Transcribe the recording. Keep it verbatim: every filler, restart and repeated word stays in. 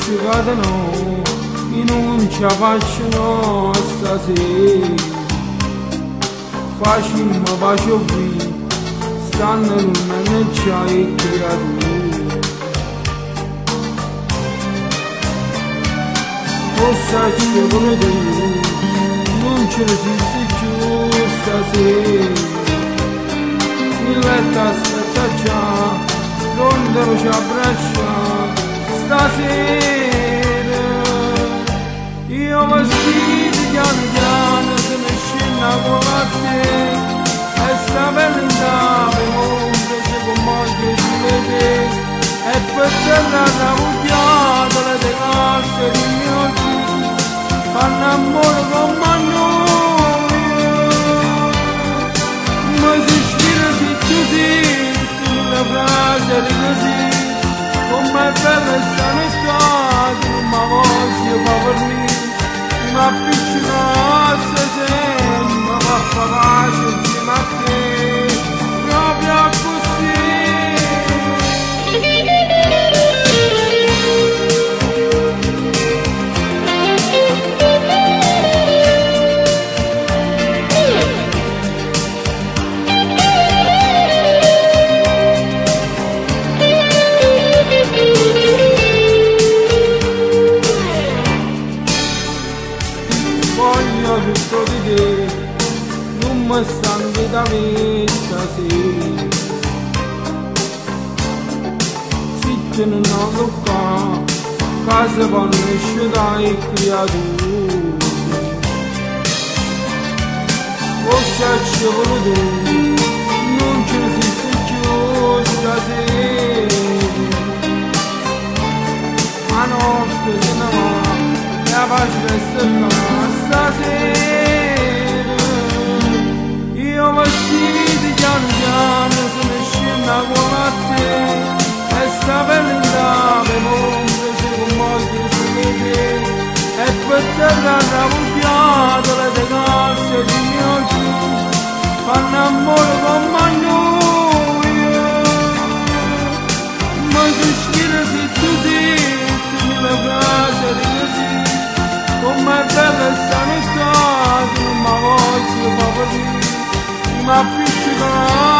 asciugata no, che non ci facciano stasera. Facciamo pace qui, stanno non c'hai creatura. Forse ci vuole tu, non ci resiste più stasera. Il letto aspetta già, pronto ci abbraccia stasera. Io vestito piano piano se ne scenda con la te, e sta bella per mondo se con moglie si vede, e per terra tramugliata le te calze di mio Gesù fanno amore con noi. Ma si scira si chiusi una frase di così, com'è bella sta notte, non mi voglio fa per me, ma appiccicasse sempre, ma fa pace insieme a te, proprio così. Voglio tutto di te, non mi stanchi da me stasera. Zitti non ho toccato, casa vanno esce dai creature. Forse ci vuole tu, non ci resiste più stasera. A notte se ne va, la pace resta là stasera. Io vestiti piano piano se ne scenda con la te, e sta bella per mondo se con moglie si vede, e per terra tramugliata le te calze di mio Gesù fanno amore con noi. Ma se scira si tu zitti nella frase di così, com'è bella sta notte, non mi voglio fa per me, ma appiccica